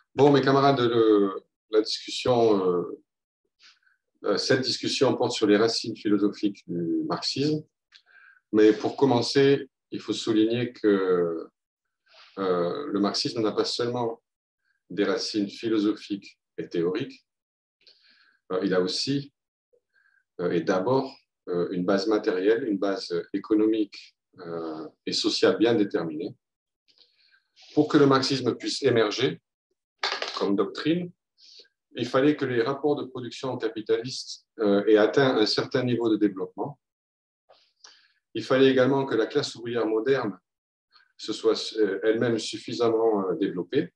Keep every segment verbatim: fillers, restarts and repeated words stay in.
Bon, mes camarades, le- la discussion, euh, euh, cette discussion porte sur les racines philosophiques du marxisme. Mais pour commencer, il faut souligner que euh, le marxisme n'a pas seulement des racines philosophiques et théoriques, euh, il a aussi euh, et d'abord euh, une base matérielle, une base économique euh, et sociale bien déterminée. Pour que le marxisme puisse émerger comme doctrine, il fallait que les rapports de production capitalistes euh, aient atteint un certain niveau de développement. Il fallait également que la classe ouvrière moderne se soit euh, elle-même suffisamment euh, développée.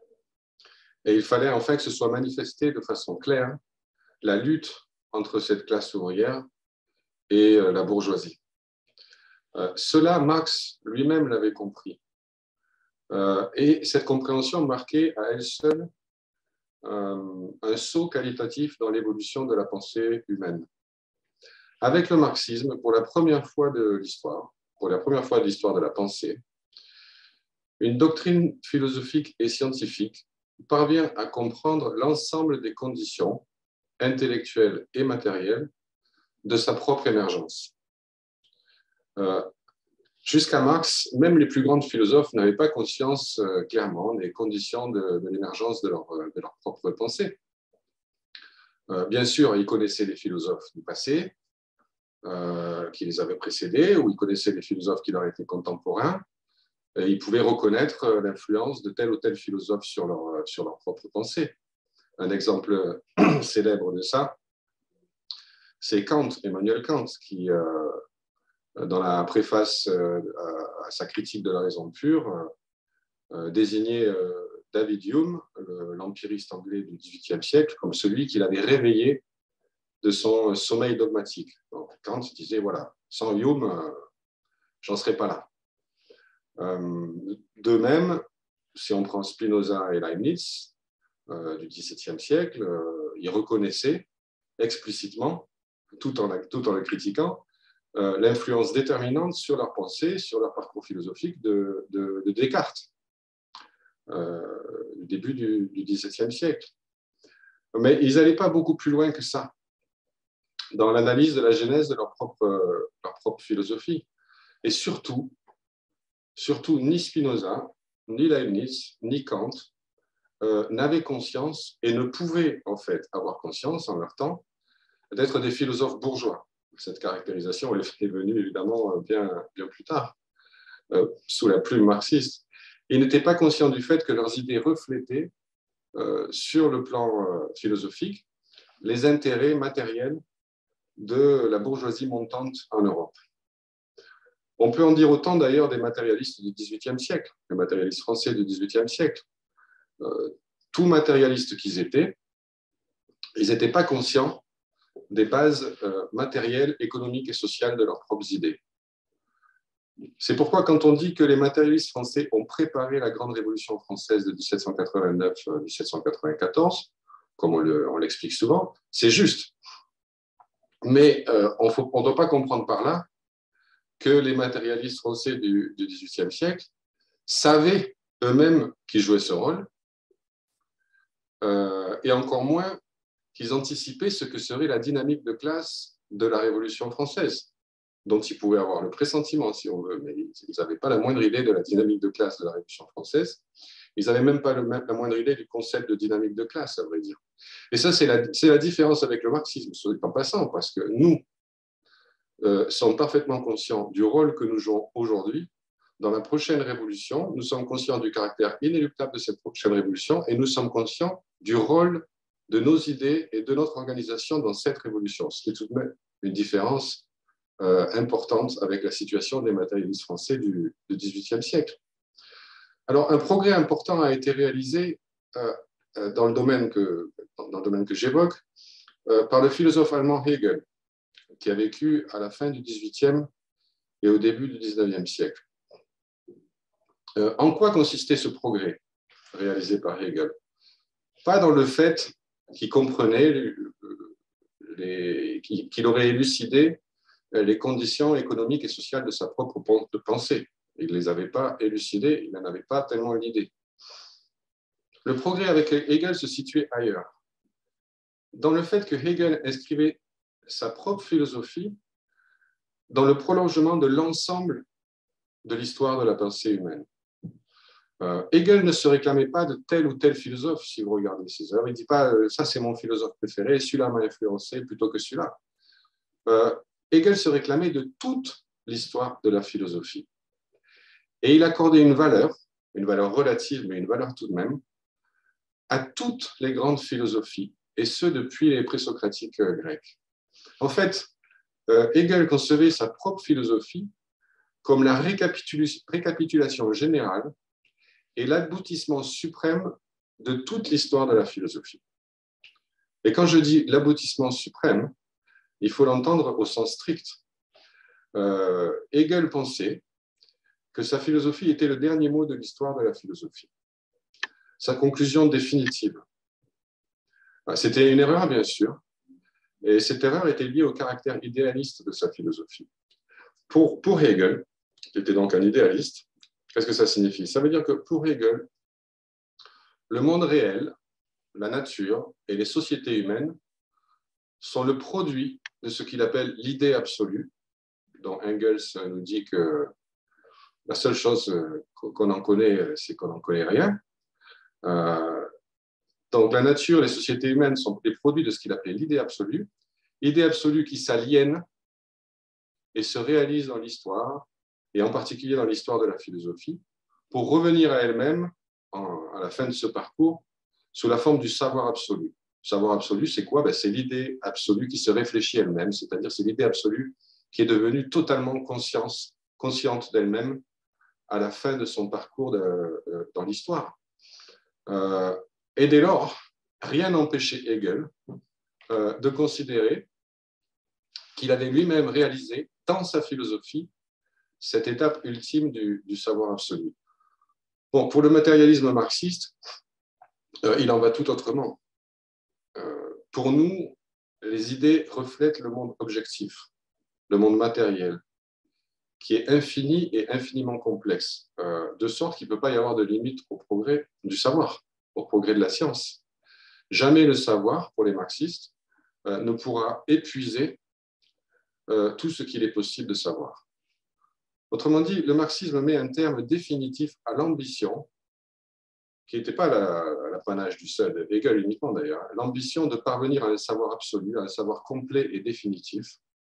Et il fallait enfin que ce soit manifesté de façon claire la lutte entre cette classe ouvrière et euh, la bourgeoisie. Euh, cela, Marx lui-même l'avait compris. Euh, et cette compréhension marquait à elle seule euh, un saut qualitatif dans l'évolution de la pensée humaine. Avec le marxisme, pour la première fois de l'histoire, pour la première fois de l'histoire de la pensée, une doctrine philosophique et scientifique parvient à comprendre l'ensemble des conditions intellectuelles et matérielles de sa propre émergence. Euh, Jusqu'à Marx, même les plus grands philosophes n'avaient pas conscience euh, clairement des conditions de, de l'émergence de leur, de leur propre pensée. Euh, bien sûr, ils connaissaient les philosophes du passé, euh, qui les avaient précédés, ou ils connaissaient les philosophes qui leur étaient contemporains, et ils pouvaient reconnaître l'influence de tel ou tel philosophe sur leur, sur leur propre pensée. Un exemple célèbre de ça, c'est Kant, Emmanuel Kant, qui, euh, dans la préface euh, à, à sa critique de la raison pure, euh, désignait euh, David Hume, l'empiriste anglais du dix-huitième siècle, comme celui qui l'avait réveillé de son sommeil dogmatique. Donc, Kant disait, voilà, sans Hume, euh, j'en serais pas là. Euh, de même, si on prend Spinoza et Leibniz euh, du dix-septième siècle, euh, ils reconnaissaient explicitement, tout en, tout en le critiquant, euh, l'influence déterminante sur leur pensée, sur leur parcours philosophique de, de, de Descartes, euh, du début du, du dix-septième siècle. Mais ils n'allaient pas beaucoup plus loin que ça dans l'analyse de la genèse de leur propre, euh, leur propre philosophie. Et surtout, surtout, ni Spinoza, ni Leibniz, ni Kant euh, n'avaient conscience et ne pouvaient en fait avoir conscience en leur temps d'être des philosophes bourgeois. Cette caractérisation elle est venue évidemment bien, bien plus tard, euh, sous la plume marxiste. Ils n'étaient pas conscients du fait que leurs idées reflétaient, euh, sur le plan euh, philosophique, les intérêts matériels de la bourgeoisie montante en Europe. On peut en dire autant d'ailleurs des matérialistes du dix-huitième siècle, les matérialistes français du dix-huitième siècle. Euh, tout matérialistes qu'ils étaient, ils n'étaient pas conscients des bases euh, matérielles, économiques et sociales de leurs propres idées. C'est pourquoi quand on dit que les matérialistes français ont préparé la grande révolution française de dix-sept cent quatre-vingt-neuf à dix-sept cent quatre-vingt-quatorze, comme on, le, on l'explique souvent, c'est juste. Mais euh, on ne doit pas comprendre par là que les matérialistes français du, du dix-huitième siècle savaient eux-mêmes qu'ils jouaient ce rôle, euh, et encore moins qu'ils anticipaient ce que serait la dynamique de classe de la Révolution française, dont ils pouvaient avoir le pressentiment, si on veut, mais ils n'avaient pas la moindre idée de la dynamique de classe de la Révolution française. Ils n'avaient même pas le, la moindre idée du concept de dynamique de classe, à vrai dire. Et ça, c'est la, c'est la différence avec le marxisme, soit dit en passant, parce que nous euh, sommes parfaitement conscients du rôle que nous jouons aujourd'hui dans la prochaine révolution. Nous sommes conscients du caractère inéluctable de cette prochaine révolution et nous sommes conscients du rôle de nos idées et de notre organisation dans cette révolution, ce qui est tout de même une différence euh, importante avec la situation des matérialistes français du, du dix-huitième siècle. Alors, un progrès important a été réalisé euh, dans le domaine que, dans le domaine que j'évoque euh, par le philosophe allemand Hegel, qui a vécu à la fin du dix-huitième et au début du dix-neuvième siècle. Euh, en quoi consistait ce progrès réalisé par Hegel? Pas dans le fait qu'il comprenait, les, qu'il aurait élucidé les conditions économiques et sociales de sa propre pensée. Il ne les avait pas élucidées, il n'en avait pas tellement l'idée. le progrès avec Hegel se situait ailleurs, dans le fait que Hegel inscrivait sa propre philosophie dans le prolongement de l'ensemble de l'histoire de la pensée humaine. Euh, Hegel ne se réclamait pas de tel ou tel philosophe, si vous regardez ses œuvres. Il ne dit pas euh, « ça, c'est mon philosophe préféré, celui-là m'a influencé plutôt que celui-là euh, ». Hegel se réclamait de toute l'histoire de la philosophie. Et il accordait une valeur, une valeur relative, mais une valeur tout de même, à toutes les grandes philosophies, et ce, depuis les présocratiques euh, grecs. En fait, euh, Hegel concevait sa propre philosophie comme la récapitul- récapitulation générale et l'aboutissement suprême de toute l'histoire de la philosophie. Et quand je dis l'aboutissement suprême, il faut l'entendre au sens strict. Euh, Hegel pensait que sa philosophie était le dernier mot de l'histoire de la philosophie, sa conclusion définitive. C'était une erreur, bien sûr, et cette erreur était liée au caractère idéaliste de sa philosophie. Pour, pour Hegel, qui était donc un idéaliste, qu'est-ce que ça signifie? Ça veut dire que pour Hegel, le monde réel, la nature et les sociétés humaines sont le produit de ce qu'il appelle l'idée absolue, dont Engels nous dit que la seule chose qu'on en connaît, c'est qu'on n'en connaît rien. Euh, donc la nature, les sociétés humaines sont les produits de ce qu'il appelait l'idée absolue, idée absolue qui s'aliène et se réalise dans l'histoire, et en particulier dans l'histoire de la philosophie, pour revenir à elle-même à la fin de ce parcours sous la forme du savoir absolu. Le savoir absolu, c'est quoi? Ben, c'est l'idée absolue qui se réfléchit elle-même, c'est-à-dire c'est l'idée absolue qui est devenue totalement conscience, consciente d'elle-même à la fin de son parcours de, de, dans l'histoire. Euh, et dès lors, rien n'empêchait Hegel euh, de considérer qu'il avait lui-même réalisé dans sa philosophie cette étape ultime du, du savoir absolu. Bon, pour le matérialisme marxiste, euh, il en va tout autrement. Euh, pour nous, les idées reflètent le monde objectif, le monde matériel, qui est infini et infiniment complexe, euh, de sorte qu'il ne peut pas y avoir de limite au progrès du savoir, au progrès de la science. Jamais le savoir, pour les marxistes, euh, ne pourra épuiser euh, tout ce qu'il est possible de savoir. Autrement dit, le marxisme met un terme définitif à l'ambition, qui n'était pas l'apanage du seul Hegel uniquement d'ailleurs, l'ambition de parvenir à un savoir absolu, à un savoir complet et définitif.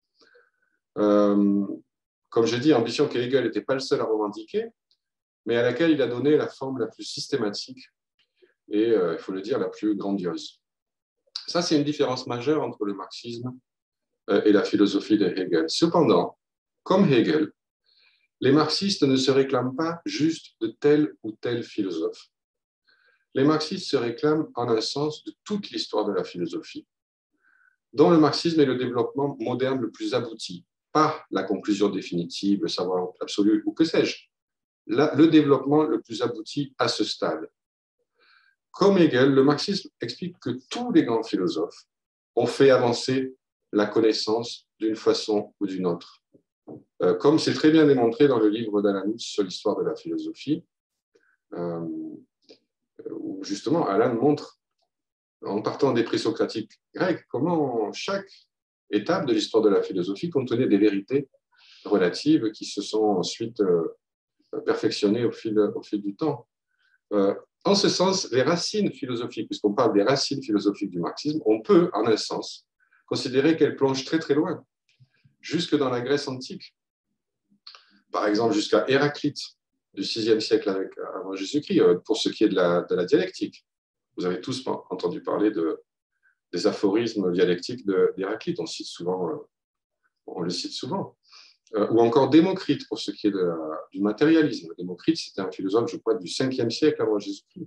Euh, comme je dis, ambition que Hegel n'était pas le seul à revendiquer, mais à laquelle il a donné la forme la plus systématique et, euh, il faut le dire, la plus grandiose. Ça, c'est une différence majeure entre le marxisme euh, et la philosophie de Hegel. Cependant, comme Hegel, les marxistes ne se réclament pas juste de tel ou tel philosophe. Les marxistes se réclament en un sens de toute l'histoire de la philosophie, dont le marxisme est le développement moderne le plus abouti, pas la conclusion définitive, le savoir absolu ou que sais-je, le développement le plus abouti à ce stade. Comme Hegel, le marxisme explique que tous les grands philosophes ont fait avancer la connaissance d'une façon ou d'une autre. Euh, comme c'est très bien démontré dans le livre d'Alan sur l'histoire de la philosophie, euh, où justement Alan montre, en partant des présocratiques grecs, comment chaque étape de l'histoire de la philosophie contenait des vérités relatives qui se sont ensuite euh, perfectionnées au fil, au fil du temps. Euh, en ce sens, les racines philosophiques, puisqu'on parle des racines philosophiques du marxisme, on peut, en un sens, considérer qu'elles plongent très très loin, jusque dans la Grèce antique. Par exemple, jusqu'à Héraclite, du sixième siècle avec, avant Jésus-Christ, pour ce qui est de la, de la dialectique. Vous avez tous entendu parler de, des aphorismes dialectiques d'Héraclite, on, cite souvent, on le cite souvent. Euh, ou encore Démocrite, pour ce qui est de la, du matérialisme. Démocrite, c'était un philosophe, je crois, du cinquième siècle avant Jésus-Christ.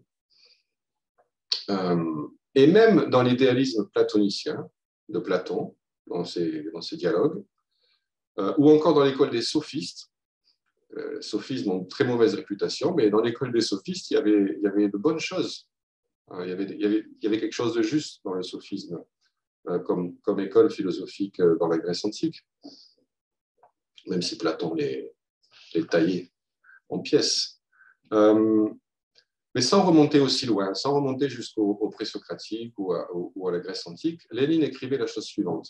Euh, et même dans l'idéalisme platonicien de Platon, dans ses, dans ses dialogues, euh, ou encore dans l'école des sophistes. Euh, les sophismes ont une très mauvaise réputation, mais dans l'école des sophistes, il y avait, il y avait de bonnes choses. Euh, il, y avait, il, y avait, il y avait quelque chose de juste dans le sophisme, euh, comme, comme école philosophique euh, dans la Grèce antique, même si Platon les, les taillait en pièces. Euh, Mais sans remonter aussi loin, sans remonter jusqu'au au présocratique ou à, ou à la Grèce antique, Lénine écrivait la chose suivante.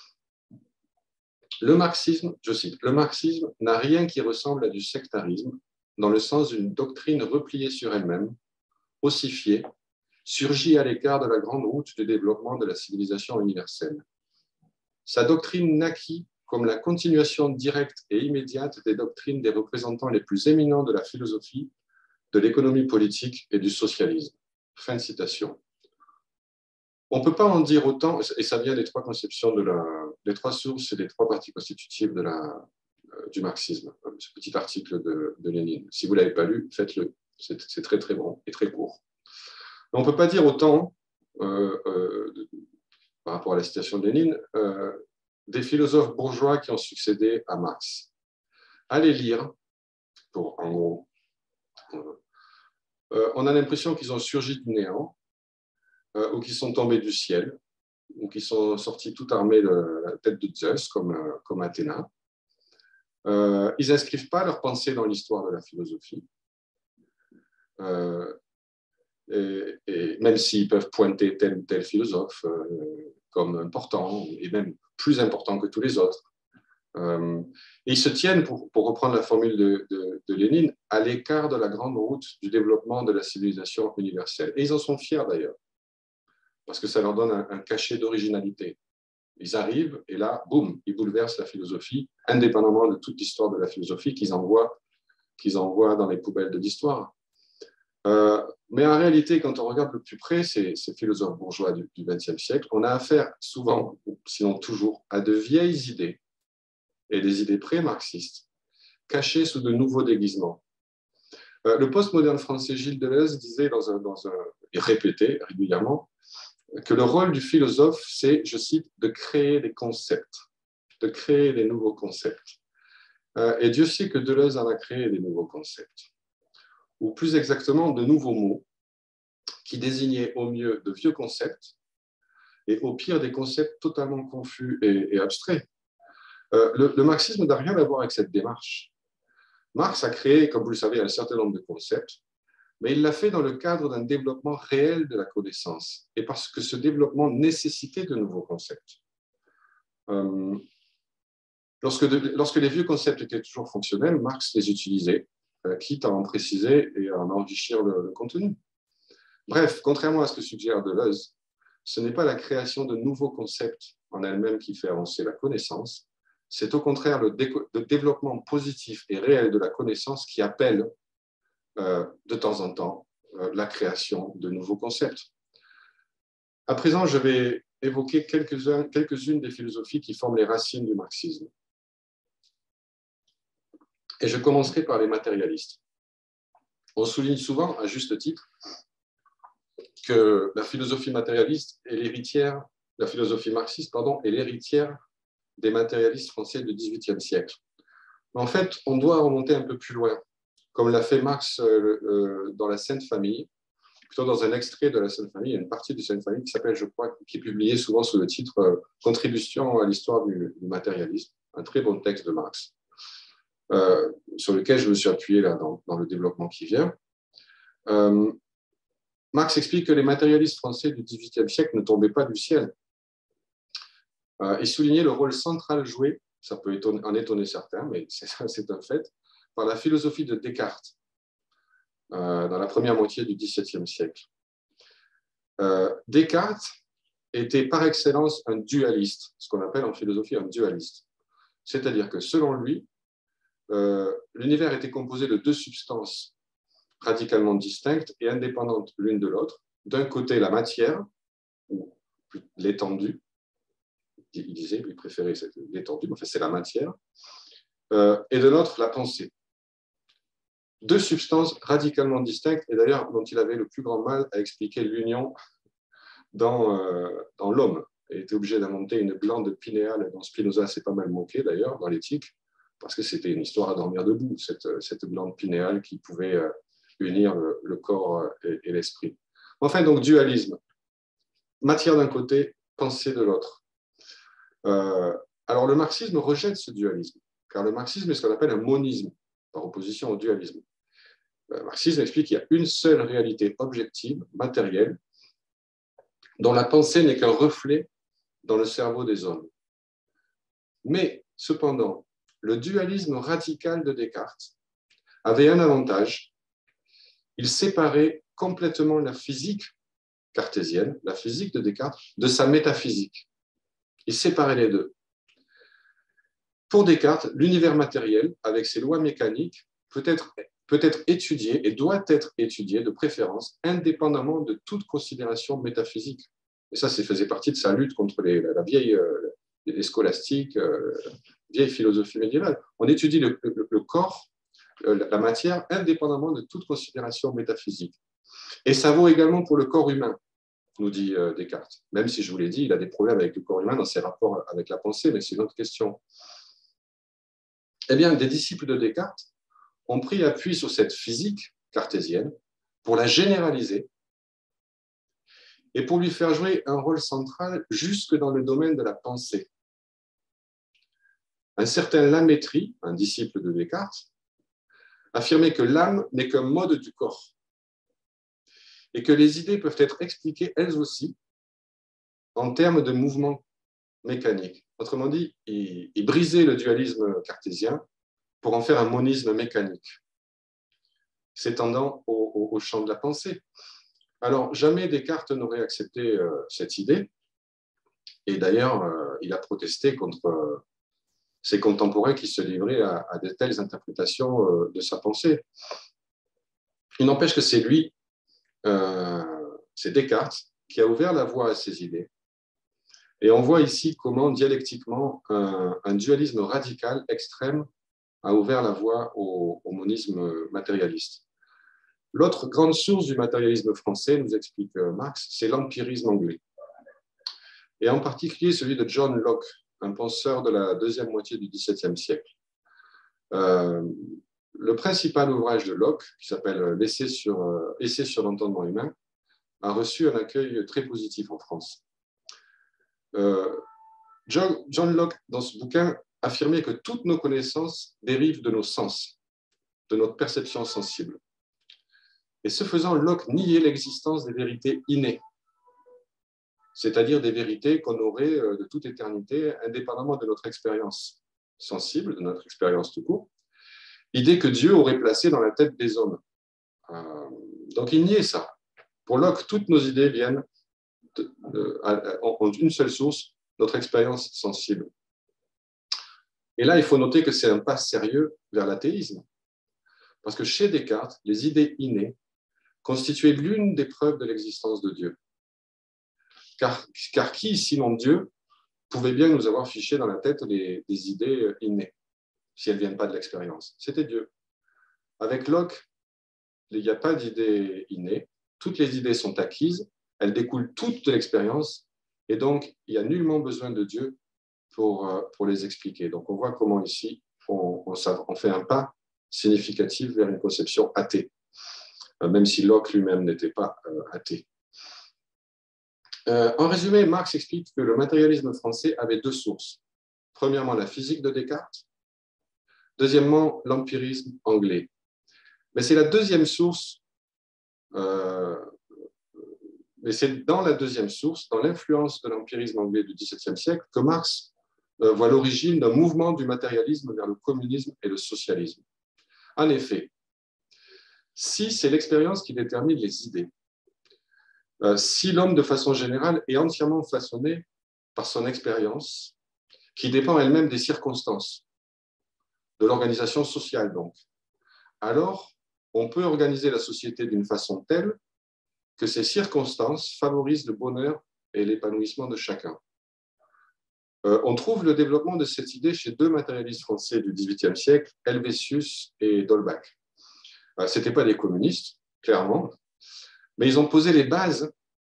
Le marxisme, je cite, le marxisme n'a rien qui ressemble à du sectarisme, dans le sens d'une doctrine repliée sur elle-même, ossifiée, surgit à l'écart de la grande route du développement de la civilisation universelle. Sa doctrine naquit comme la continuation directe et immédiate des doctrines des représentants les plus éminents de la philosophie, de l'économie politique et du socialisme. Fin de citation. On ne peut pas en dire autant, et ça vient des trois conceptions, de la, des trois sources et des trois parties constitutives de la, euh, du marxisme, ce petit article de, de Lénine. Si vous ne l'avez pas lu, faites-le. C'est très très bon et très court. Mais on ne peut pas dire autant, euh, euh, de, par rapport à la citation de Lénine, euh, des philosophes bourgeois qui ont succédé à Marx. Allez lire, pour, en gros, euh, on a l'impression qu'ils ont surgi du néant, euh, ou qu'ils sont tombés du ciel, ou qu'ils sont sortis tout armés de la tête de Zeus, comme, euh, comme Athéna. Euh, ils n'inscrivent pas leur pensée dans l'histoire de la philosophie. Euh, et, et même s'ils peuvent pointer tel ou tel philosophe euh, comme important, et même plus important que tous les autres. Euh, et ils se tiennent, pour, pour reprendre la formule de, de, de Lénine, à l'écart de la grande route du développement de la civilisation universelle. Et ils en sont fiers d'ailleurs, parce que ça leur donne un, un cachet d'originalité. Ils arrivent et là, boum, ils bouleversent la philosophie, indépendamment de toute l'histoire de la philosophie qu'ils envoient, qu'ils envoient dans les poubelles de l'histoire. Euh, mais en réalité, quand on regarde de plus près ces, ces philosophes bourgeois du vingtième siècle, on a affaire souvent, sinon toujours, à de vieilles idées et des idées pré-marxistes, cachées sous de nouveaux déguisements. Euh, le postmoderne français Gilles Deleuze disait, dans un, dans un, et répétait régulièrement, que le rôle du philosophe, c'est, je cite, de créer des concepts, de créer des nouveaux concepts. Euh, et Dieu sait que Deleuze en a créé des nouveaux concepts, ou plus exactement de nouveaux mots, qui désignaient au mieux de vieux concepts, et au pire des concepts totalement confus et, et abstraits. Euh, le, le marxisme n'a rien à voir avec cette démarche. Marx a créé, comme vous le savez, un certain nombre de concepts, mais il l'a fait dans le cadre d'un développement réel de la connaissance, et parce que ce développement nécessitait de nouveaux concepts. Euh, lorsque, de, lorsque les vieux concepts étaient toujours fonctionnels, Marx les utilisait, euh, quitte à en préciser et à en enrichir le, le contenu. Bref, contrairement à ce que suggère Deleuze, ce n'est pas la création de nouveaux concepts en elle-même qui fait avancer la connaissance, c'est au contraire le, dé le développement positif et réel de la connaissance qui appelle euh, de temps en temps euh, la création de nouveaux concepts. À présent, je vais évoquer quelques-unes quelques-unes des philosophies qui forment les racines du marxisme. Et je commencerai par les matérialistes. On souligne souvent, à juste titre, que la philosophie matérialiste est l'héritière, la philosophie marxiste, pardon, est l'héritière des matérialistes français du dix-huitième siècle. En fait, on doit remonter un peu plus loin, comme l'a fait Marx euh, euh, dans la Sainte Famille, plutôt dans un extrait de la Sainte Famille, il y a une partie de Sainte Famille qui s'appelle, je crois, qui est publiée souvent sous le titre euh, Contribution à l'histoire du, du matérialisme, un très bon texte de Marx, euh, sur lequel je me suis appuyé là, dans, dans le développement qui vient. Euh, Marx explique que les matérialistes français du dix-huitième siècle ne tombaient pas du ciel. Euh, et soulignait le rôle central joué, ça peut étonner, en étonner certains, mais c'est un fait, par la philosophie de Descartes euh, dans la première moitié du dix-septième siècle. Euh, Descartes était par excellence un dualiste, ce qu'on appelle en philosophie un dualiste. C'est-à-dire que selon lui, euh, l'univers était composé de deux substances radicalement distinctes et indépendantes l'une de l'autre. D'un côté, la matière, ou l'étendue, il disait, il préférait l'étendue, mais enfin, c'est la matière, euh, et de l'autre, la pensée. Deux substances radicalement distinctes, et d'ailleurs dont il avait le plus grand mal à expliquer l'union dans, euh, dans l'homme. Il était obligé d'inventer une glande pinéale, dont Spinoza s'est pas mal moqué d'ailleurs dans l'éthique, parce que c'était une histoire à dormir debout, cette, cette glande pinéale qui pouvait euh, unir le, le corps et, et l'esprit. Enfin, donc dualisme. Matière d'un côté, pensée de l'autre. Euh, alors le marxisme rejette ce dualisme, car le marxisme est ce qu'on appelle un monisme, par opposition au dualisme. Le marxisme explique qu'il y a une seule réalité objective, matérielle, dont la pensée n'est qu'un reflet dans le cerveau des hommes. Mais, cependant, le dualisme radical de Descartes avait un avantage. Il séparait complètement la physique cartésienne, la physique de Descartes, de sa métaphysique. Il séparait les deux. Pour Descartes, l'univers matériel, avec ses lois mécaniques, peut être, peut être étudié et doit être étudié de préférence indépendamment de toute considération métaphysique. Et ça, ça faisait partie de sa lutte contre les, la vieille, euh, les scolastiques, euh, la vieille philosophie médiévale. On étudie le, le, le corps, euh, la matière, indépendamment de toute considération métaphysique. Et ça vaut également pour le corps humain, nous dit euh, Descartes. Même si je vous l'ai dit, il a des problèmes avec le corps humain dans ses rapports avec la pensée, mais c'est une autre question. Eh bien, des disciples de Descartes ont pris appui sur cette physique cartésienne pour la généraliser et pour lui faire jouer un rôle central jusque dans le domaine de la pensée. Un certain Lamétrie, un disciple de Descartes, affirmait que l'âme n'est qu'un mode du corps et que les idées peuvent être expliquées elles aussi en termes de mouvements mécaniques. Autrement dit, il, il brisait le dualisme cartésien pour en faire un monisme mécanique, s'étendant au, au, au champ de la pensée. Alors, jamais Descartes n'aurait accepté euh, cette idée, et d'ailleurs, euh, il a protesté contre euh, ses contemporains qui se livraient à, à de telles interprétations euh, de sa pensée. Il n'empêche que c'est lui, euh, c'est Descartes, qui a ouvert la voie à ces idées. Et on voit ici comment, dialectiquement, un, un dualisme radical, extrême, a ouvert la voie au, au monisme matérialiste. L'autre grande source du matérialisme français, nous explique Marx, c'est l'empirisme anglais. Et en particulier celui de John Locke, un penseur de la deuxième moitié du dix-septième siècle. Euh, le principal ouvrage de Locke, qui s'appelle L'Essai sur, euh, Essai sur l'entendement humain, a reçu un accueil très positif en France. Euh, John, John Locke, dans ce bouquin, affirmait que toutes nos connaissances dérivent de nos sens, de notre perception sensible. Et ce faisant, Locke niait l'existence des vérités innées, c'est-à-dire des vérités qu'on aurait de toute éternité, indépendamment de notre expérience sensible, de notre expérience tout court, idée que Dieu aurait placée dans la tête des hommes. Euh, donc il niait ça. Pour Locke, toutes nos idées viennent, de, de, ont une seule source, notre expérience sensible. Et là, il faut noter que c'est un pas sérieux vers l'athéisme, parce que chez Descartes, les idées innées constituaient l'une des preuves de l'existence de Dieu. Car, car qui, sinon Dieu, pouvait bien nous avoir fiché dans la tête des, des idées innées, si elles ne viennent pas de l'expérience? C'était Dieu. Avec Locke, il n'y a pas d'idées innées, toutes les idées sont acquises, elles découlent toutes de l'expérience, et donc il n'y a nullement besoin de Dieu pour, pour les expliquer. Donc on voit comment ici, on, on, on fait un pas significatif vers une conception athée, même si Locke lui-même n'était pas euh, athée. Euh, en résumé, Marx explique que le matérialisme français avait deux sources. Premièrement, la physique de Descartes. Deuxièmement, l'empirisme anglais. Mais c'est la deuxième source, euh, mais c'est dans la deuxième source, dans l'influence de l'empirisme anglais du dix-septième siècle, que Marx euh, voit l'origine d'un mouvement du matérialisme vers le communisme et le socialisme. En effet, si c'est l'expérience qui détermine les idées, euh, si l'homme, de façon générale, est entièrement façonné par son expérience, qui dépend elle-même des circonstances, de l'organisation sociale donc, alors on peut organiser la société d'une façon telle que ces circonstances favorisent le bonheur et l'épanouissement de chacun. Euh, on trouve le développement de cette idée chez deux matérialistes français du dix-huitième siècle, Helvétius et d'Holbach. Euh, ce n'étaient pas des communistes, clairement, mais ils ont posé les bases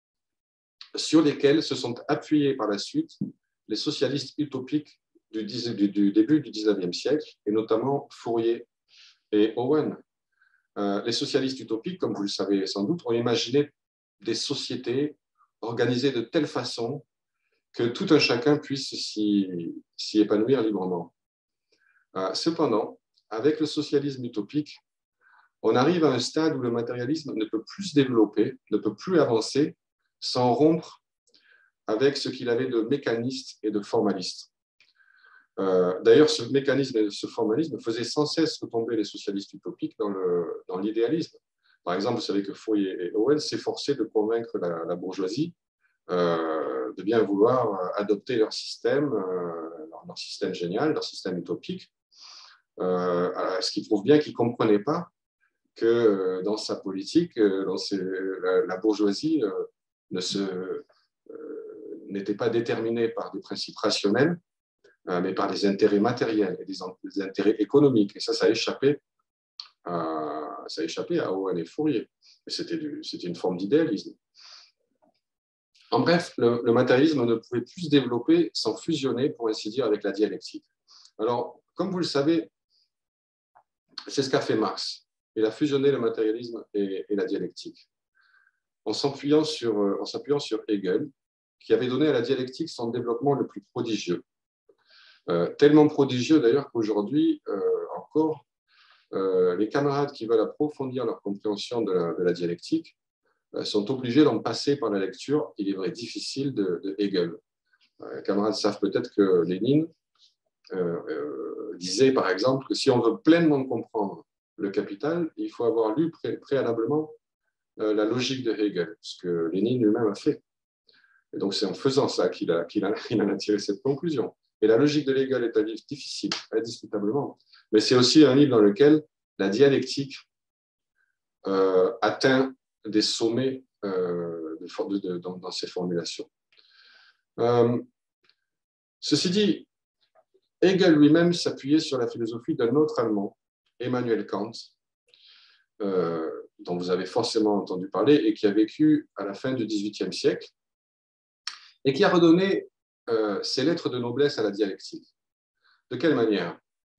sur lesquelles se sont appuyés par la suite les socialistes utopiques du, du, du début du dix-neuvième siècle, et notamment Fourier et Owen. Euh, les socialistes utopiques, comme vous le savez sans doute, ont imaginé des sociétés organisées de telle façon que tout un chacun puisse s'y, s'y épanouir librement. Euh, cependant, avec le socialisme utopique, on arrive à un stade où le matérialisme ne peut plus se développer, ne peut plus avancer sans rompre avec ce qu'il avait de mécaniste et de formaliste. Euh, D'ailleurs, ce mécanisme et ce formalisme faisaient sans cesse retomber les socialistes utopiques dans le, dans l'idéalisme. Par exemple, vous savez que Fourier et Owen s'efforçaient de convaincre la, la bourgeoisie euh, de bien vouloir adopter leur système, euh, leur, leur système génial, leur système utopique, euh, ce qui prouve bien qu'ils ne comprenaient pas que euh, dans sa politique, euh, dans ses, la, la bourgeoisie euh, ne se, euh, n'était pas déterminée par des principes rationnels, euh, mais par des intérêts matériels et des, des intérêts économiques. Et ça, ça a échappé à, ça a échappé à Owen et Fourier. C'était une forme d'idéalisme. En bref, le, le matérialisme ne pouvait plus se développer sans fusionner, pour ainsi dire, avec la dialectique. Alors, comme vous le savez, c'est ce qu'a fait Marx. Il a fusionné le matérialisme et, et la dialectique, en s'appuyant sur, en s'appuyant sur Hegel, qui avait donné à la dialectique son développement le plus prodigieux. Euh, tellement prodigieux d'ailleurs qu'aujourd'hui, euh, encore, euh, les camarades qui veulent approfondir leur compréhension de la, de la dialectique euh, sont obligés d'en passer par la lecture, il est vrai, difficile de, de Hegel. Euh, les camarades savent peut-être que Lénine euh, euh, disait, par exemple, que si on veut pleinement comprendre le Capital, il faut avoir lu pré préalablement euh, la logique de Hegel, ce que Lénine lui-même a fait. Et donc, c'est en faisant ça qu'il a, qu'il a, qu'il en a tiré cette conclusion. Et la logique de Hegel est un livre difficile, indiscutablement, mais c'est aussi un livre dans lequel la dialectique euh, atteint des sommets euh, de, de, dans, dans ses formulations. Euh, ceci dit, Hegel lui-même s'appuyait sur la philosophie d'un autre Allemand, Emmanuel Kant, euh, dont vous avez forcément entendu parler et qui a vécu à la fin du dix-huitième siècle et qui a redonné euh, ses lettres de noblesse à la dialectique. De quelle manière?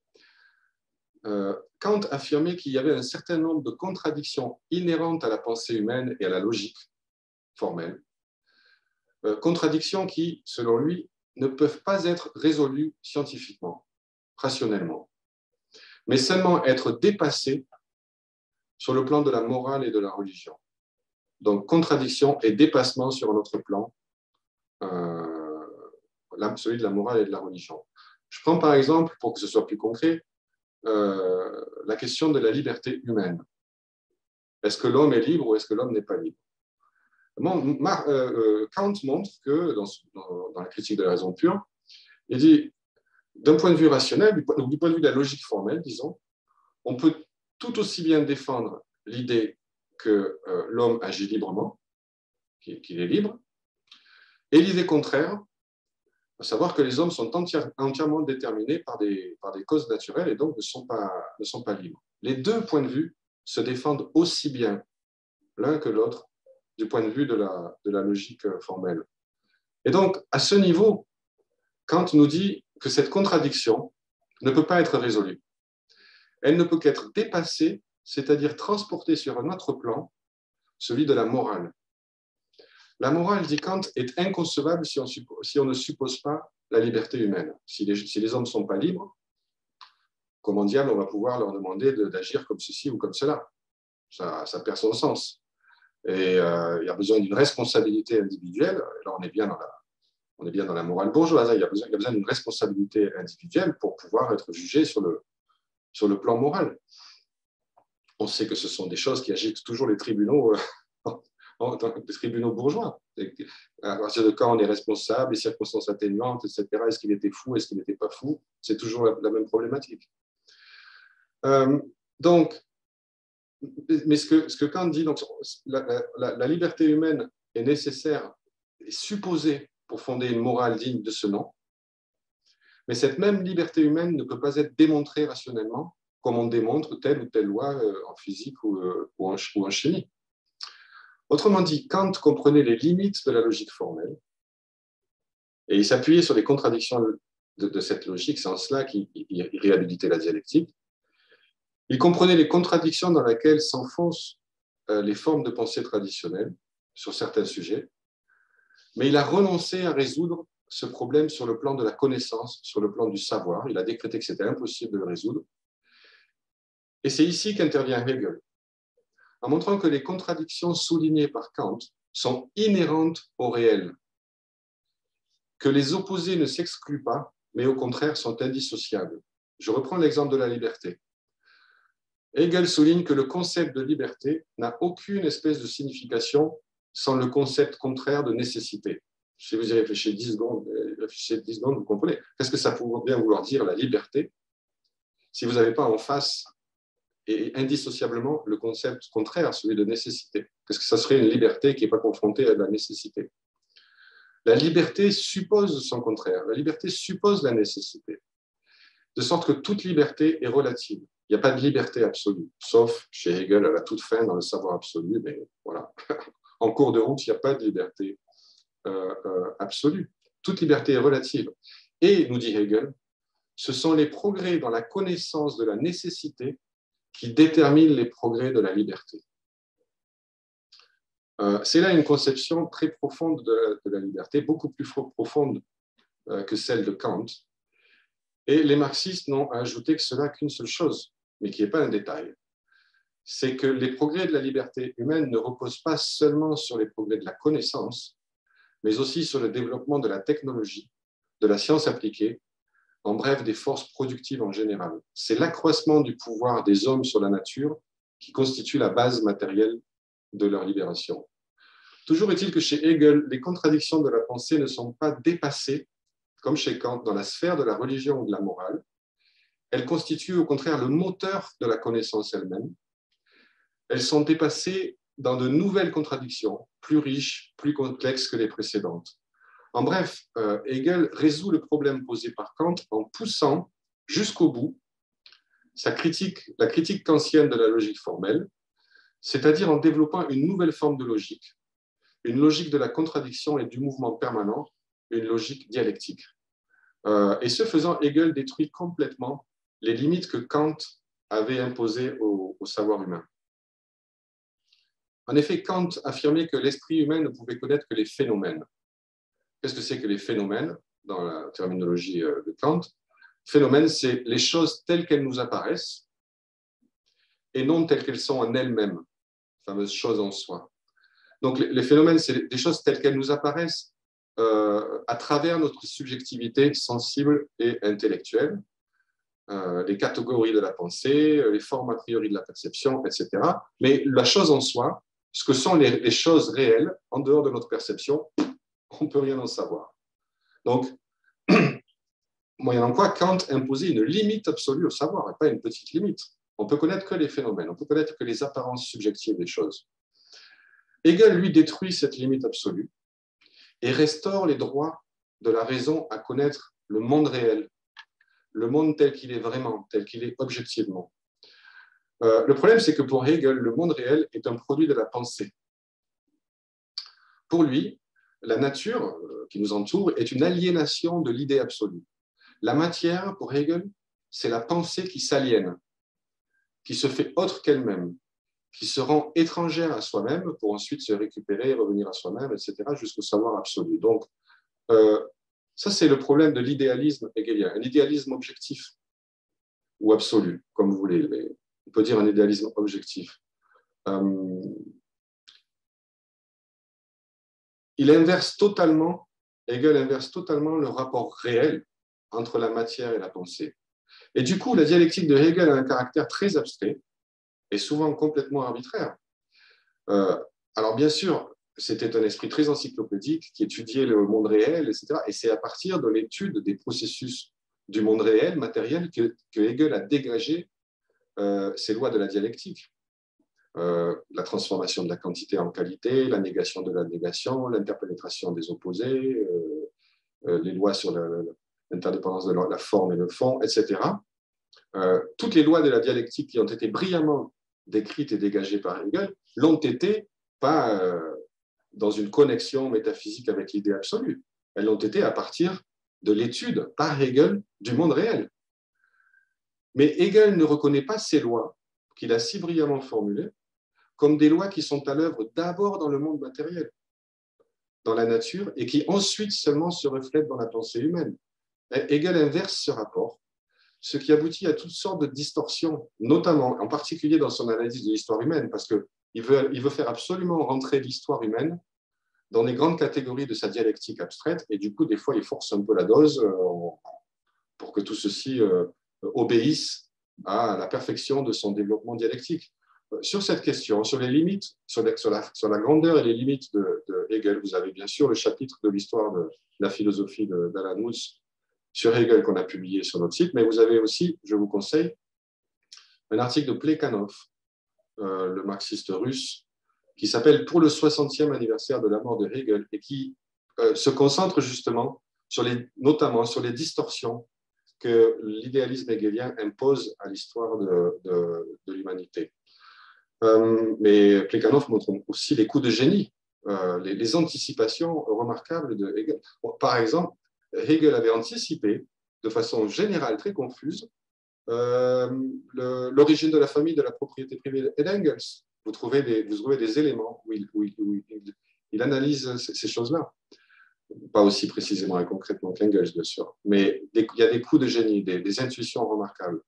euh, Kant affirmait qu'il y avait un certain nombre de contradictions inhérentes à la pensée humaine et à la logique formelle, euh, contradictions qui, selon lui, ne peuvent pas être résolues scientifiquement, rationnellement, mais seulement être dépassées sur le plan de la morale et de la religion. Donc, contradiction et dépassement sur un autre plan, euh, celui de la morale et de la religion. Je prends par exemple, pour que ce soit plus concret, euh, la question de la liberté humaine. Est-ce que l'homme est libre ou est-ce que l'homme n'est pas libre? Bon, Mar euh, Kant montre que, dans, dans, dans la critique de la raison pure, il dit, d'un point de vue rationnel, du point, du point de vue de la logique formelle, disons, on peut tout aussi bien défendre l'idée que euh, l'homme agit librement, qu'il est libre, et l'idée contraire, à savoir que les hommes sont entière, entièrement déterminés par des, par des causes naturelles et donc ne sont, pas, ne sont pas libres. Les deux points de vue se défendent aussi bien l'un que l'autre du point de vue de la, de la logique formelle. Et donc, à ce niveau, Kant nous dit que cette contradiction ne peut pas être résolue. Elle ne peut qu'être dépassée, c'est-à-dire transportée sur un autre plan, celui de la morale. La morale, dit Kant, est inconcevable si on, si on ne suppose pas la liberté humaine. Si les, si les hommes ne sont pas libres, comment diable on va pouvoir leur demander d'agir comme ceci ou comme cela? Ça, ça perd son sens. Et euh, il y a besoin d'une responsabilité individuelle. Là, on est bien dans la, on est bien dans la morale bourgeoise. Il y a besoin, besoin d'une responsabilité individuelle pour pouvoir être jugé sur le, sur le plan moral. On sait que ce sont des choses qui agitent toujours les tribunaux, euh, les tribunaux bourgeois. À partir de quand on est responsable, les circonstances atténuantes, et cetera. Est-ce qu'il était fou, est-ce qu'il n'était pas fou? C'est toujours la, la même problématique. Euh, donc, mais ce que, ce que Kant dit, donc, la, la, la liberté humaine est nécessaire, est supposée pour fonder une morale digne de ce nom, mais cette même liberté humaine ne peut pas être démontrée rationnellement, comme on démontre telle ou telle loi en physique ou, ou, en, ou en chimie. Autrement dit, Kant comprenait les limites de la logique formelle, et il s'appuyait sur les contradictions de, de cette logique, c'est en cela qu'il réhabilitait la dialectique. Il comprenait les contradictions dans lesquelles s'enfoncent euh, les formes de pensée traditionnelles sur certains sujets, mais il a renoncé à résoudre ce problème sur le plan de la connaissance, sur le plan du savoir. Il a décrété que c'était impossible de le résoudre. Et c'est ici qu'intervient Hegel. en montrant que les contradictions soulignées par Kant sont inhérentes au réel, que les opposés ne s'excluent pas, mais au contraire sont indissociables. Je reprends l'exemple de la liberté. Hegel souligne que le concept de liberté n'a aucune espèce de signification sans le concept contraire de nécessité. Si vous y réfléchissez dix secondes, réfléchissez dix secondes, vous comprenez. Qu'est-ce que ça pourrait bien vouloir dire, la liberté, si vous n'avez pas en face et indissociablement le concept contraire, celui de nécessité? Qu'est-ce que ça serait une liberté qui n'est pas confrontée à la nécessité? La liberté suppose son contraire. La liberté suppose la nécessité. De sorte que toute liberté est relative. Il n'y a pas de liberté absolue, sauf chez Hegel à la toute fin dans le savoir absolu, mais voilà. En cours de route, il n'y a pas de liberté euh, euh, absolue. Toute liberté est relative. Et, nous dit Hegel, ce sont les progrès dans la connaissance de la nécessité qui déterminent les progrès de la liberté. Euh, c'est là une conception très profonde de, de la liberté, beaucoup plus profonde euh, que celle de Kant. Et les marxistes n'ont ajouté que cela qu'une seule chose, mais qui n'est pas un détail. C'est que les progrès de la liberté humaine ne reposent pas seulement sur les progrès de la connaissance, mais aussi sur le développement de la technologie, de la science appliquée, en bref, des forces productives en général. C'est l'accroissement du pouvoir des hommes sur la nature qui constitue la base matérielle de leur libération. Toujours est-il que chez Hegel, les contradictions de la pensée ne sont pas dépassées, comme chez Kant, dans la sphère de la religion ou de la morale. Elles constituent au contraire le moteur de la connaissance elle-même. Elles sont dépassées dans de nouvelles contradictions, plus riches, plus complexes que les précédentes. En bref, euh, Hegel résout le problème posé par Kant en poussant jusqu'au bout sa critique, la critique kantienne de la logique formelle, c'est-à-dire en développant une nouvelle forme de logique, une logique de la contradiction et du mouvement permanent, une logique dialectique. Euh, et ce faisant, Hegel détruit complètement les limites que Kant avait imposées au, au savoir humain. En effet, Kant affirmait que l'esprit humain ne pouvait connaître que les phénomènes. Qu'est-ce que c'est que les phénomènes, dans la terminologie de Kant? Phénomènes, c'est les choses telles qu'elles nous apparaissent et non telles qu'elles sont en elles-mêmes, fameuse chose en soi. Donc, les phénomènes, c'est des choses telles qu'elles nous apparaissent euh, à travers notre subjectivité sensible et intellectuelle, euh, les catégories de la pensée, les formes a priori de la perception, et cetera. Mais la chose en soi, ce que sont les, les choses réelles, en dehors de notre perception, on ne peut rien en savoir. Donc, moyennant quoi, Kant imposait une limite absolue au savoir, et pas une petite limite. On peut connaître que les phénomènes, on peut connaître que les apparences subjectives des choses. Hegel, lui, détruit cette limite absolue et restaure les droits de la raison à connaître le monde réel, le monde tel qu'il est vraiment, tel qu'il est objectivement. Euh, le problème, c'est que pour Hegel, le monde réel est un produit de la pensée. Pour lui, la nature euh, qui nous entoure est une aliénation de l'idée absolue. La matière, pour Hegel, c'est la pensée qui s'aliène, qui se fait autre qu'elle-même, qui se rend étrangère à soi-même pour ensuite se récupérer, revenir à soi-même, et cetera, jusqu'au savoir absolu. Donc, euh, ça, c'est le problème de l'idéalisme hegelien, un idéalisme objectif ou absolu, comme vous voulez, mais on peut dire un idéalisme objectif. Euh, il inverse totalement, Hegel inverse totalement le rapport réel entre la matière et la pensée. Et du coup, la dialectique de Hegel a un caractère très abstrait et souvent complètement arbitraire. Euh, alors bien sûr, c'était un esprit très encyclopédique qui étudiait le monde réel, et cetera. Et c'est à partir de l'étude des processus du monde réel, matériel, que, que Hegel a dégagé euh, ses lois de la dialectique. Euh, la transformation de la quantité en qualité, la négation de la négation, l'interpénétration des opposés, euh, euh, les lois sur l'interdépendance de la forme et le fond, et cetera. Euh, toutes les lois de la dialectique qui ont été brillamment décrites et dégagées par Hegel l'ont été pas euh, dans une connexion métaphysique avec l'idée absolue. Elles l'ont été à partir de l'étude par Hegel du monde réel. Mais Hegel ne reconnaît pas ces lois qu'il a si brillamment formulées comme des lois qui sont à l'œuvre d'abord dans le monde matériel, dans la nature, et qui ensuite seulement se reflètent dans la pensée humaine. Hegel inverse ce rapport, ce qui aboutit à toutes sortes de distorsions, notamment, en particulier dans son analyse de l'histoire humaine, parce qu'il il veut, il veut faire absolument rentrer l'histoire humaine dans les grandes catégories de sa dialectique abstraite, et du coup, des fois, il force un peu la dose euh, pour que tout ceci euh, obéisse à la perfection de son développement dialectique. Sur cette question, sur les limites, sur la, sur la, sur la grandeur et les limites de, de Hegel, vous avez bien sûr le chapitre de l'histoire de la philosophie d'Alan Watts sur Hegel qu'on a publié sur notre site, mais vous avez aussi, je vous conseille, un article de Plekhanov, euh, le marxiste russe, qui s'appelle « Pour le soixantième anniversaire de la mort de Hegel » et qui euh, se concentre justement, sur les, notamment sur les distorsions que l'idéalisme hegelien impose à l'histoire de, de, de l'humanité. Euh, mais Plekhanov montre aussi les coups de génie, euh, les, les anticipations remarquables de Hegel. Bon, par exemple, Hegel avait anticipé de façon générale, très confuse, euh, l'origine de la famille, de la propriété privée d'Engels. Vous trouvez des, vous trouvez des éléments où il, où il, où il, il analyse ces, ces choses-là. Pas aussi précisément et concrètement qu'Engels, bien sûr, mais des, il y a des coups de génie, des, des intuitions remarquables.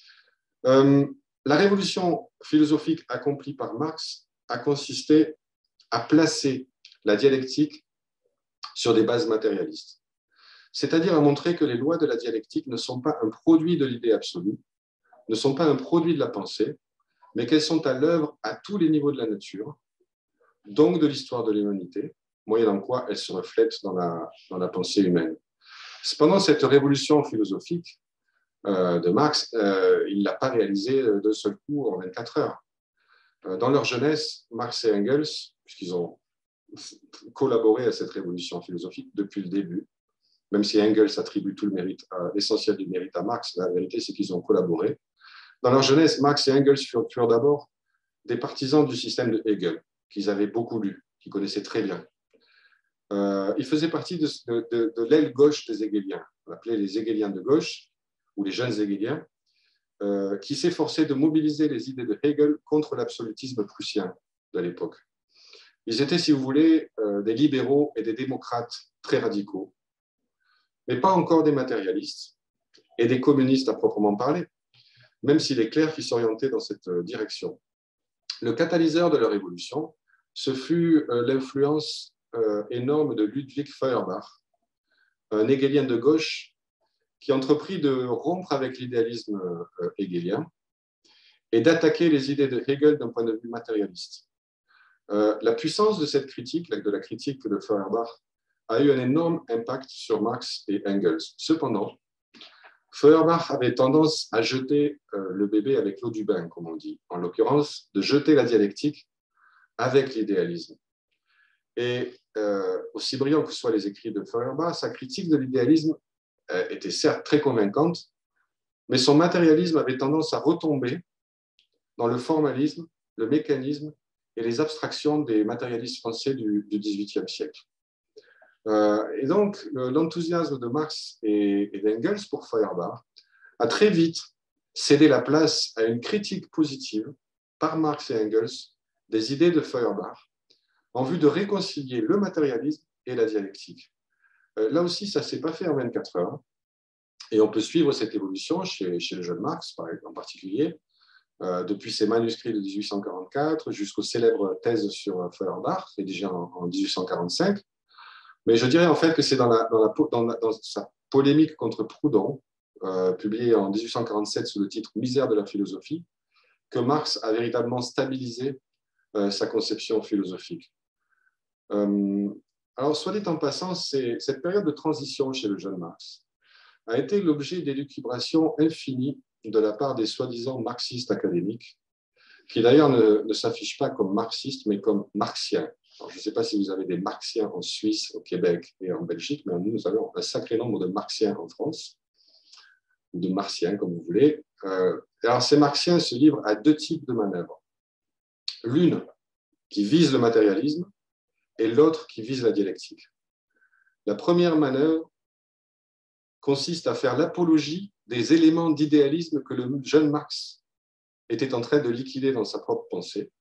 Euh, la révolution philosophique accomplie par Marx a consisté à placer la dialectique sur des bases matérialistes, c'est-à-dire à montrer que les lois de la dialectique ne sont pas un produit de l'idée absolue, ne sont pas un produit de la pensée, mais qu'elles sont à l'œuvre à tous les niveaux de la nature, donc de l'histoire de l'humanité, moyennant quoi elles se reflètent dans la, dans la pensée humaine. Cependant, cette révolution philosophique euh, de Marx, euh, il ne l'a pas réalisée d'un seul coup en vingt-quatre heures. Euh, dans leur jeunesse, Marx et Engels, puisqu'ils ont collaboré à cette révolution philosophique depuis le début, même si Engels attribue tout le mérite, l'essentiel du mérite à Marx, la vérité c'est qu'ils ont collaboré. Dans leur jeunesse, Marx et Engels furent, furent d'abord des partisans du système de Hegel, qu'ils avaient beaucoup lu, qu'ils connaissaient très bien. Euh, ils faisaient partie de, de, de, de l'aile gauche des Hegeliens, on appelait les Hegeliens de gauche, ou les jeunes Hegeliens, euh, qui s'efforçaient de mobiliser les idées de Hegel contre l'absolutisme prussien de l'époque. Ils étaient, si vous voulez, euh, des libéraux et des démocrates très radicaux, mais pas encore des matérialistes et des communistes à proprement parler, même s'il est clair qu'ils s'orientaient dans cette direction. Le catalyseur de leur évolution, ce fut euh, l'influence euh, énorme de Ludwig Feuerbach, un hegelien de gauche qui entreprit de rompre avec l'idéalisme euh, hegelien et d'attaquer les idées de Hegel d'un point de vue matérialiste. Euh, la puissance de cette critique, de la critique de Feuerbach, a eu un énorme impact sur Marx et Engels. Cependant, Feuerbach avait tendance à jeter euh, le bébé avec l'eau du bain, comme on dit, en l'occurrence, de jeter la dialectique avec l'idéalisme. Et euh, aussi brillant que soient les écrits de Feuerbach, sa critique de l'idéalisme euh, était certes très convaincante, mais son matérialisme avait tendance à retomber dans le formalisme, le mécanisme et les abstractions des matérialistes français du, du dix-huitième siècle. Euh, et donc, l'enthousiasme de Marx et, et d'Engels pour Feuerbach a très vite cédé la place à une critique positive par Marx et Engels des idées de Feuerbach en vue de réconcilier le matérialisme et la dialectique. Euh, là aussi, ça ne s'est pas fait en vingt-quatre heures et on peut suivre cette évolution chez, chez le jeune Marx en particulier, euh, depuis ses manuscrits de dix-huit cent quarante-quatre jusqu'aux célèbres thèses sur Feuerbach, rédigées en, en dix-huit cent quarante-cinq. Mais je dirais en fait que c'est dans, la, dans, la, dans, la, dans sa polémique contre Proudhon, euh, publiée en dix-huit cent quarante-sept sous le titre « Misère de la philosophie », que Marx a véritablement stabilisé euh, sa conception philosophique. Euh, alors, soit dit en passant, cette période de transition chez le jeune Marx a été l'objet d'élucubrations infinies de la part des soi-disant marxistes académiques, qui d'ailleurs ne, ne s'affichent pas comme marxistes, mais comme marxiens. Alors, je ne sais pas si vous avez des marxiens en Suisse, au Québec et en Belgique, mais nous, nous avons un sacré nombre de marxiens en France, ou de martiens, comme vous voulez. Euh, alors, ces marxiens se livrent à deux types de manœuvres. L'une qui vise le matérialisme et l'autre qui vise la dialectique. La première manœuvre consiste à faire l'apologie des éléments d'idéalisme que le jeune Marx était en train de liquider dans sa propre pensée.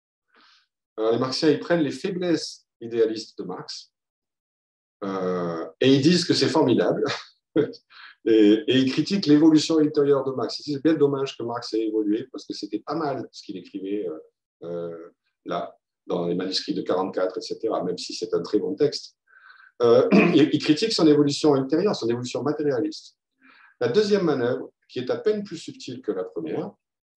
Alors, les marxiens, ils prennent les faiblesses idéalistes de Marx euh, et ils disent que c'est formidable et, et ils critiquent l'évolution ultérieure de Marx. C'est bien dommage que Marx ait évolué parce que c'était pas mal ce qu'il écrivait. Euh, là, dans les manuscrits de quarante-quatre, et cetera, même si c'est un très bon texte. Euh, il, il critique son évolution intérieure, son évolution matérialiste. La deuxième manœuvre, qui est à peine plus subtile que la première,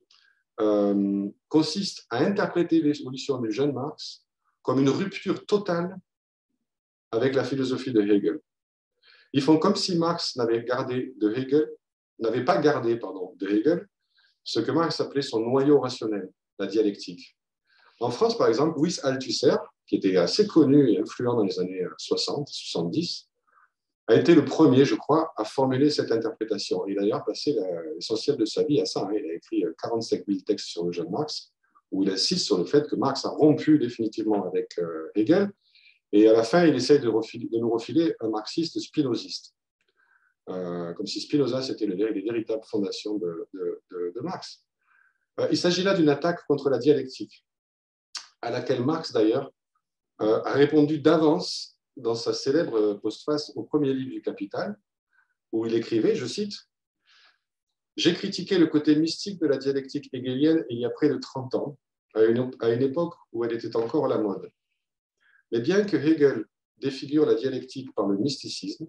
euh, consiste à interpréter l'évolution du jeune Marx comme une rupture totale avec la philosophie de Hegel. Ils font comme si Marx n'avait gardé de Hegel, n'avait pas gardé pardon, de Hegel ce que Marx appelait son noyau rationnel, la dialectique. En France, par exemple, Louis Althusser, qui était assez connu et influent dans les années soixante, soixante-dix, a été le premier, je crois, à formuler cette interprétation. Il a d'ailleurs passé l'essentiel de sa vie à ça. Il a écrit quarante-cinq mille textes sur le jeune Marx, où il insiste sur le fait que Marx a rompu définitivement avec Hegel, et à la fin, il essaye de, refiler, de nous refiler un marxiste spinoziste, euh, comme si Spinoza, c'était les véritables fondations de, de, de, de Marx. Euh, il s'agit là d'une attaque contre la dialectique, à laquelle Marx, d'ailleurs, euh, a répondu d'avance dans sa célèbre postface au premier livre du Capital, où il écrivait, je cite, « J'ai critiqué le côté mystique de la dialectique hegelienne il y a près de trente ans, à une, à une époque où elle était encore à la mode. Mais bien que Hegel défigure la dialectique par le mysticisme,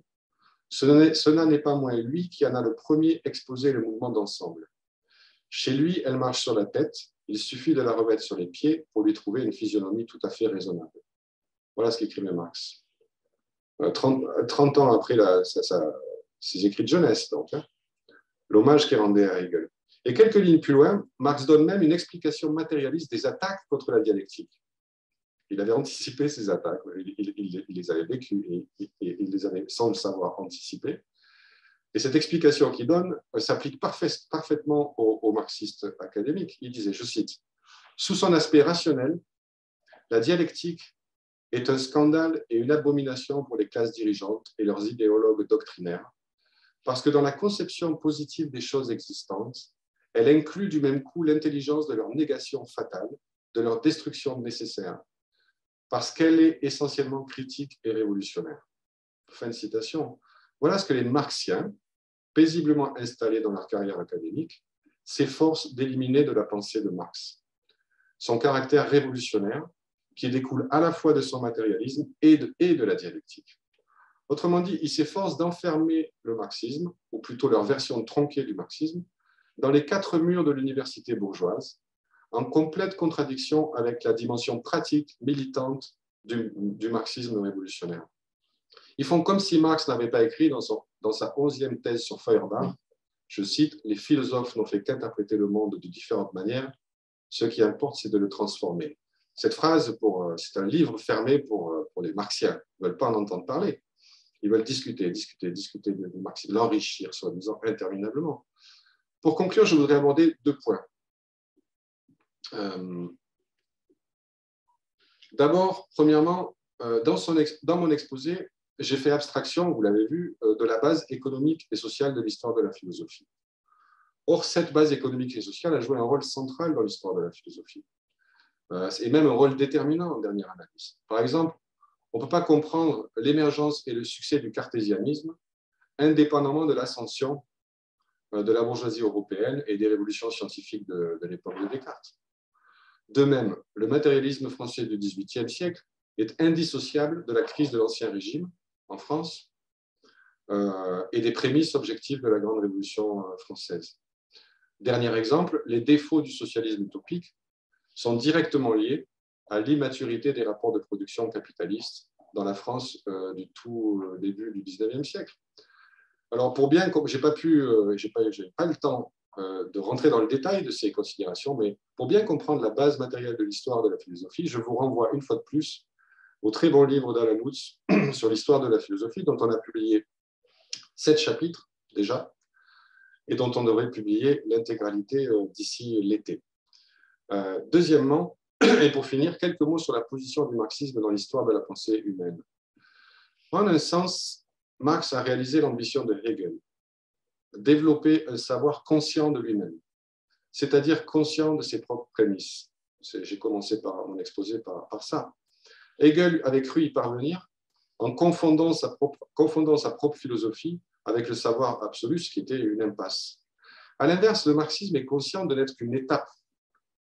cela n'est pas moins lui qui en a le premier exposé le mouvement d'ensemble. Chez lui, elle marche sur la tête, il suffit de la remettre sur les pieds pour lui trouver une physionomie tout à fait raisonnable. » Voilà ce qu'écrivait Marx. trente, trente ans après la, sa, sa, ses écrits de jeunesse, donc, hein, l'hommage qu'il rendait à Hegel. Et quelques lignes plus loin, Marx donne même une explication matérialiste des attaques contre la dialectique. Il avait anticipé ces attaques, il, il, il, il les avait vécues et, et, et il les avait, sans le savoir, anticipées. Et cette explication qu'il donne s'applique parfait, parfaitement aux, aux marxistes académiques. Il disait, je cite, « Sous son aspect rationnel, la dialectique est un scandale et une abomination pour les classes dirigeantes et leurs idéologues doctrinaires, parce que dans la conception positive des choses existantes, elle inclut du même coup l'intelligence de leur négation fatale, de leur destruction nécessaire, parce qu'elle est essentiellement critique et révolutionnaire. » Fin de citation. Voilà ce que les marxiens, paisiblement installés dans leur carrière académique, s'efforcent d'éliminer de la pensée de Marx. Son caractère révolutionnaire, qui découle à la fois de son matérialisme et de, et de la dialectique. Autrement dit, ils s'efforcent d'enfermer le marxisme, ou plutôt leur version tronquée du marxisme, dans les quatre murs de l'université bourgeoise, en complète contradiction avec la dimension pratique, militante du, du marxisme révolutionnaire. Ils font comme si Marx n'avait pas écrit dans, son, dans sa onzième thèse sur Feuerbach, je cite, « Les philosophes n'ont fait qu'interpréter le monde de différentes manières, ce qui importe, c'est de le transformer. » Cette phrase, c'est un livre fermé pour, pour les marxiens. Ils ne veulent pas en entendre parler. Ils veulent discuter, discuter, discuter du marxisme, l'enrichir, soi-disant, interminablement. Pour conclure, je voudrais aborder deux points. Euh, D'abord, premièrement, euh, dans, son ex, dans mon exposé, j'ai fait abstraction, vous l'avez vu, euh, de la base économique et sociale de l'histoire de la philosophie. Or, cette base économique et sociale a joué un rôle central dans l'histoire de la philosophie. Euh, et même un rôle déterminant en dernière analyse. Par exemple, on ne peut pas comprendre l'émergence et le succès du cartésianisme indépendamment de l'ascension de la bourgeoisie européenne et des révolutions scientifiques de, de l'époque de Descartes. De même, le matérialisme français du dix-huitième siècle est indissociable de la crise de l'Ancien Régime en France euh, et des prémices objectives de la Grande Révolution française. Dernier exemple, les défauts du socialisme utopique sont directement liés à l'immaturité des rapports de production capitalistes dans la France euh, du tout euh, début du dix-neuvième siècle. Alors, pour bien, je n'ai pas pu, euh, j'ai pas, j'ai pas le temps euh, de rentrer dans le détail de ces considérations, mais pour bien comprendre la base matérielle de l'histoire de la philosophie, je vous renvoie une fois de plus au très bon livre d'Alan Woods sur l'histoire de la philosophie, dont on a publié sept chapitres déjà, et dont on devrait publier l'intégralité euh, d'ici l'été. Euh, deuxièmement, et pour finir, quelques mots sur la position du marxisme dans l'histoire de la pensée humaine. En un sens, Marx a réalisé l'ambition de Hegel, développer un savoir conscient de lui-même, c'est-à-dire conscient de ses propres prémices. J'ai commencé par mon exposé par, par ça. Hegel avait cru y parvenir en confondant sa, propre, confondant sa propre philosophie avec le savoir absolu, ce qui était une impasse. À l'inverse, le marxisme est conscient de n'être qu'une étape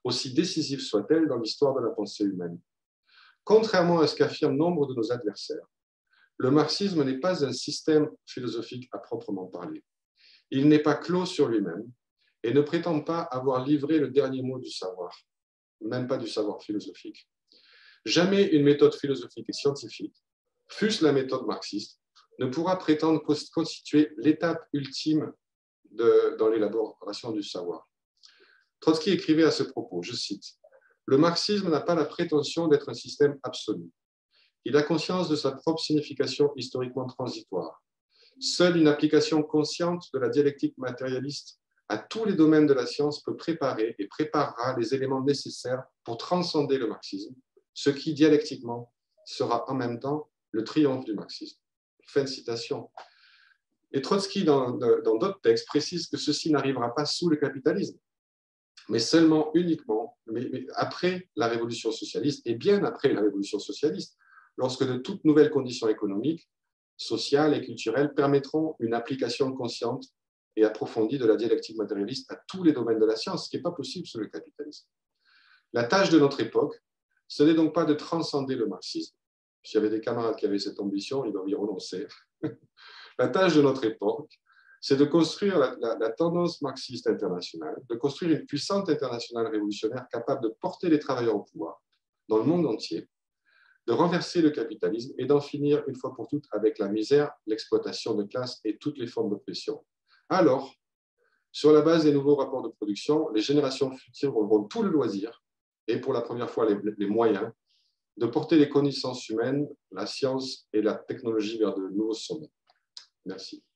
aussi décisive soit-elle dans l'histoire de la pensée humaine. Contrairement à ce qu'affirment nombre de nos adversaires, le marxisme n'est pas un système philosophique à proprement parler. Il n'est pas clos sur lui-même et ne prétend pas avoir livré le dernier mot du savoir, même pas du savoir philosophique. Jamais une méthode philosophique et scientifique, fût-ce la méthode marxiste, ne pourra prétendre constituer l'étape ultime de, dans l'élaboration du savoir. Trotsky écrivait à ce propos, je cite, « Le marxisme n'a pas la prétention d'être un système absolu. Il a conscience de sa propre signification historiquement transitoire. Seule une application consciente de la dialectique matérialiste à tous les domaines de la science peut préparer et préparera les éléments nécessaires pour transcender le marxisme, ce qui, dialectiquement, sera en même temps le triomphe du marxisme. » Fin de citation. Et Trotsky, dans d'autres textes, précise que ceci n'arrivera pas sous le capitalisme, mais seulement, uniquement, mais, mais après la révolution socialiste, et bien après la révolution socialiste, lorsque de toutes nouvelles conditions économiques, sociales et culturelles permettront une application consciente et approfondie de la dialectique matérialiste à tous les domaines de la science, ce qui n'est pas possible sous le capitalisme. La tâche de notre époque, ce n'est donc pas de transcender le marxisme. S'il y avait des camarades qui avaient cette ambition, ils doivent y renoncer. La tâche de notre époque, c'est de construire la, la, la tendance marxiste internationale, de construire une puissante internationale révolutionnaire capable de porter les travailleurs au pouvoir dans le monde entier, de renverser le capitalisme et d'en finir une fois pour toutes avec la misère, l'exploitation de classe et toutes les formes d'oppression. Alors, sur la base des nouveaux rapports de production, les générations futures auront tout le loisir, et pour la première fois les, les moyens, de porter les connaissances humaines, la science et la technologie vers de nouveaux sommets. Merci.